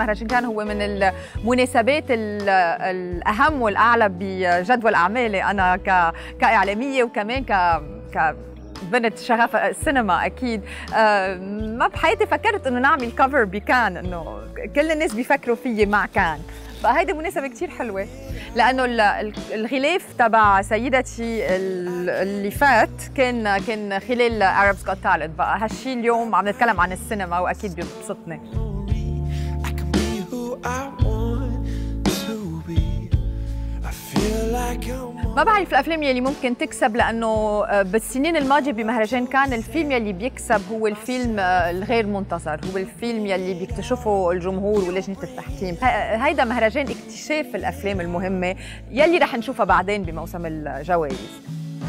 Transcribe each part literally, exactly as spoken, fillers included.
مهرجان كان هو من المناسبات الأهم والأعلى بجدول أعمالي أنا كإعلامية وكمان ك ك بنت شغف السينما اكيد. أه ما بحياتي فكرت انه نعمل كفر بكان، انه كل الناس بيفكروا فيي مع كان، فهيدي مناسبه كثير حلوه لانه الغلاف تبع سيدتي اللي فات كان كان خلال Arabs Got Talent، بقى هالشيء اليوم عم نتكلم عن السينما واكيد بيبسطني. ما بعرف الافلام يلي ممكن تكسب، لانه بالسنين الماضيه بمهرجان كان الفيلم يلي بيكسب هو الفيلم الغير منتظر، هو الفيلم يلي بيكتشفه الجمهور ولجنه التحكيم. هيدا مهرجان اكتشاف الافلام المهمه يلي رح نشوفها بعدين بموسم الجوائز.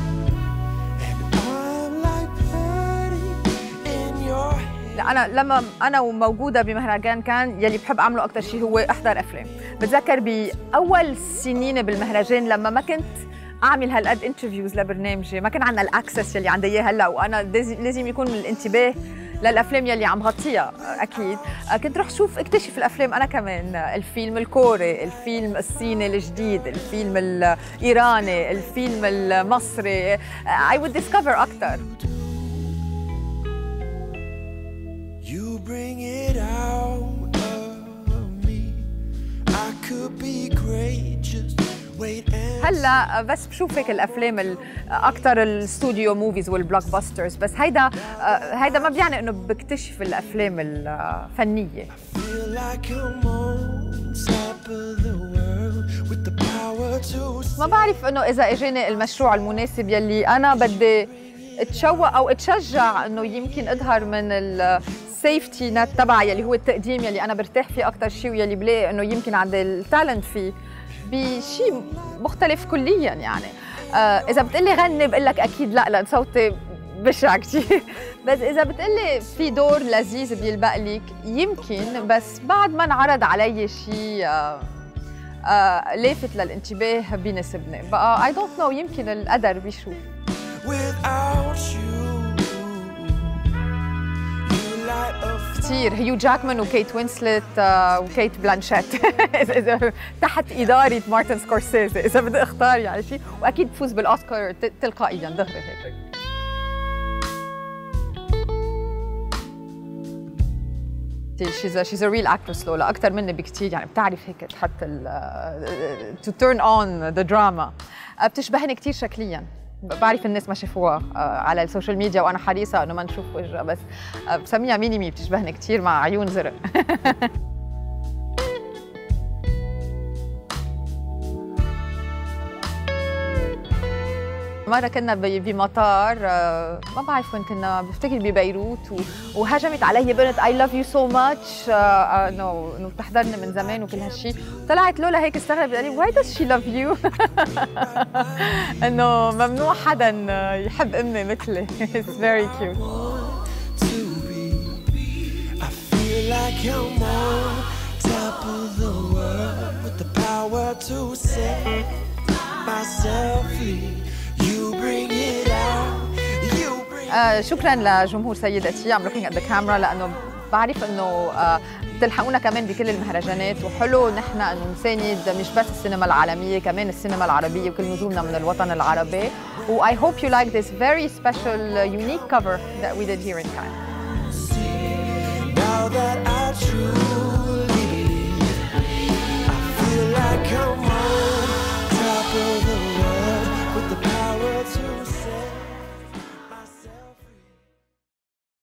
لا أنا لما أنا وموجودة بمهرجان كان يلي بحب أعمله أكثر شيء هو أحضر أفلام. بتذكر بأول سنين بالمهرجان لما ما كنت أعمل هالقد انترفيوز لبرنامجي، ما كان عندنا الأكسس يلي عندي إياه هلا، وأنا لازم يكون الانتباه للأفلام يلي عم غطيها أكيد. كنت رح شوف اكتشف الأفلام أنا كمان، الفيلم الكوري، الفيلم الصيني الجديد، الفيلم الإيراني، الفيلم المصري. I would discover أكثر. You bring it out of me. I could be great, just wait and هلا بس بشوف هيك الافلام اكثر الاستوديو موفيز والبلوك باسترز، بس هيدا هيدا ما بيعني انه بكتشف الافلام الفنيه. ما بعرف انه اذا اجاني المشروع المناسب يلي انا بدي اتشوق او اتشجع انه يمكن اظهر من السيفتي نت تبعي يلي هو التقديم يلي انا برتاح فيه اكثر شيء، ويلي بلاقي انه يمكن عندي التالنت فيه بشيء مختلف كليا. يعني آه اذا بتقلي غني بقول لك اكيد لا لان صوتي بشع كثير، بس اذا بتقلي في دور لذيذ بيلبق لك يمكن، بس بعد ما انعرض علي شيء آه آه لافت للانتباه بيناسبني بقى. اي دونت نو، يمكن القدر بيشوف. كثير هيو جاكمان وكيت وينسلت وكيت بلانشيت تحت إدارة مارتن سكورسيزي إذا بدي أختار يعني شيء، وأكيد بفوز بالأوسكار تلقائيا دغري هيك. She's a, she's a real actress لولا أكثر مني بكثير، يعني بتعرف هيك تحط ال to turn on the drama. بتشبهني كثير شكليا، بعرف الناس ما شافوها على السوشيال ميديا وانا حريصه انه ما نشوف وجهها، بس بسميها مينيمي، بتشبهني كثير مع عيون زرق. مرة كنا بمطار ما بعرف وين كنا، بفتكر ببيروت، وهجمت علي بنت I love you so much انه انه بتحضرني من زمان وكل هالشيء. طلعت لولا هيك استغربت قالت لي why does she love you؟ انه ممنوع حدا يحب امي مثلي. It's very cute. آه شكرا لجمهور سيدتي عم looking at the camera، لانه بعرف انه آه بتلحقونا كمان بكل المهرجانات، وحلو نحن انه نساند مش بس السينما العالميه كمان السينما العربيه وكل نجومنا من الوطن العربي. و I hope you like this very special uh, unique cover that we did here in Cannes.